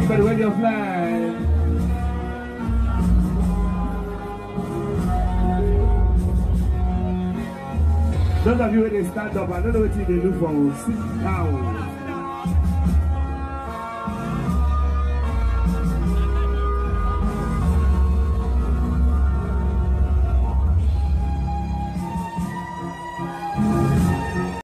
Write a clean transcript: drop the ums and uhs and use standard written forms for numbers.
But when you fly, those of you when they stand up, I don't know what you do for sit down.